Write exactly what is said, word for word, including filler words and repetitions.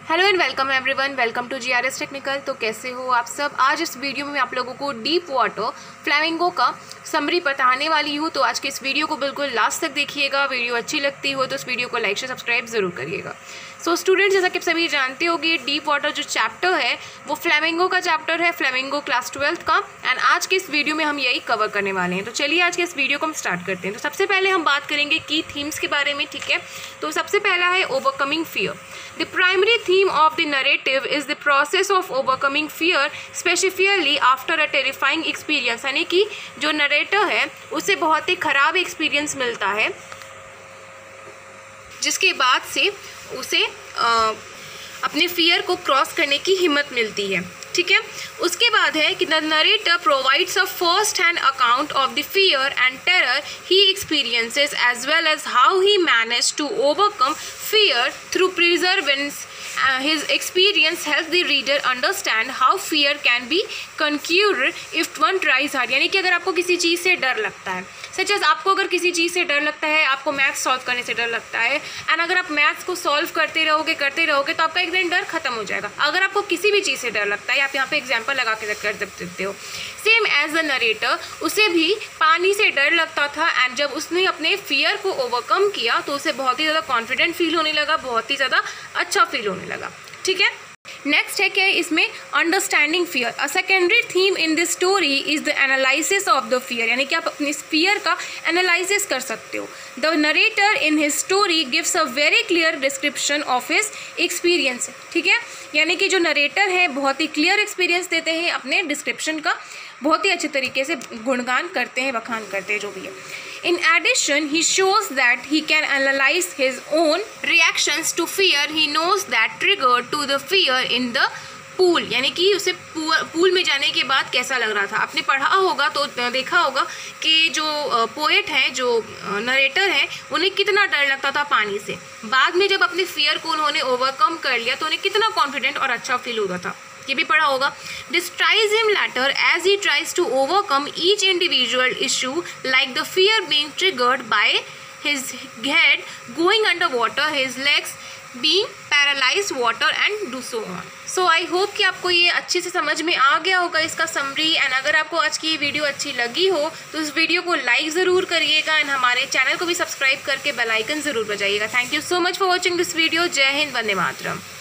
Hello and welcome everyone, welcome to GRS Technical. तो कैसे हो आप सब। आज इस वीडियो में मैं आप लोगों को डीप वाटर फ्लेमिंगो का समरी बताने वाली हूँ। तो आज के इस वीडियो को बिल्कुल लास्ट तक देखिएगा। वीडियो अच्छी लगती हो तो इस वीडियो को लाइक शेयर सब्सक्राइब जरूर करिएगा। सो so, स्टूडेंट, जैसा कि आप सभी जानते होंगे, डीप वाटर जो चैप्टर है वो फ्लेमिंगो का चैप्टर है, फ्लेमिंगो क्लास ट्वेल्थ का। एंड आज के इस वीडियो में हम यही कवर करने वाले हैं। तो चलिए आज के इस वीडियो को हम स्टार्ट करते हैं। तो सबसे पहले हम बात करेंगे की थीम्स के बारे में, ठीक है। तो सबसे पहला है overcoming fear. The primary theme of the narrative is the process of overcoming fear, specifically after a terrifying experience. यानी कि जो नरेटर है उसे बहुत ही खराब एक्सपीरियंस मिलता है, जिसके बाद से उसे आ, अपने फियर को क्रॉस करने की हिम्मत मिलती है, ठीक है। उसके बाद है कि the narrator provides a first hand account of the fear and terror he experiences as well as how he manage to overcome fear through perseverance. His experience helps the reader understand how fear can be conquered if one tries hard। यानी कि अगर आपको किसी चीज़ से डर लगता है, such as आपको अगर किसी चीज़ से डर लगता है, आपको मैथ्स सॉल्व करने से डर लगता है, एंड अगर आप मैथ्स को सॉल्व करते रहोगे करते रहोगे तो आपका एक दिन डर खत्म हो जाएगा। अगर आपको किसी भी चीज़ से डर लगता है, आप यहाँ पे एग्जाम्पल लगा के कर सकते हो। सेम एज द नरेटर, उसे भी पानी से डर लगता था, एंड जब उसने अपने फियर को ओवरकम किया तो उसे बहुत ही ज़्यादा कॉन्फिडेंट फील होने लगा, बहुत ही ज़्यादा अच्छा फील होने लगा, ठीक है। नेक्स्ट है क्या इसमें, understanding fear. A secondary theme in this story is the analysis of the fear. यानी कि आप अपने फियर का एनालिसिस कर सकते हो। The narrator in his story gives a very clear description of his experience, ठीक है। यानी कि जो नरेटर है बहुत ही क्लियर एक्सपीरियंस देते हैं, अपने डिस्क्रिप्शन का बहुत ही अच्छे तरीके से गुणगान करते हैं, बखान करते हैं, जो भी है। In addition, he shows that he can analyze his own reactions to fear. He knows that trigger to the fear in the pool। यानी कि उसे पूल में जाने के बाद कैसा लग रहा था। आपने पढ़ा होगा तो देखा होगा कि जो पोएट हैं, जो नरेटर हैं, उन्हें कितना डर लगता था पानी से। बाद में जब अपने फियर को उन्होंने ओवरकम कर लिया तो उन्हें कितना कॉन्फिडेंट और अच्छा फील होता था, ये भी पढ़ा होगा। Describes him later as he tries to overcome each individual issue, like the fear being triggered by his head going underwater, his legs being paralyzed water and do so on। So I hope कि आपको ये अच्छे से समझ में आ गया होगा इसका समरी। एंड अगर आपको आज की ये वीडियो अच्छी लगी हो तो इस वीडियो को लाइक ज़रूर करिएगा, एंड हमारे चैनल को भी सब्सक्राइब करके बेल आइकन ज़रूर बजाइएगा। Thank you so much for watching this video. जय हिंद, वंदे मातरम।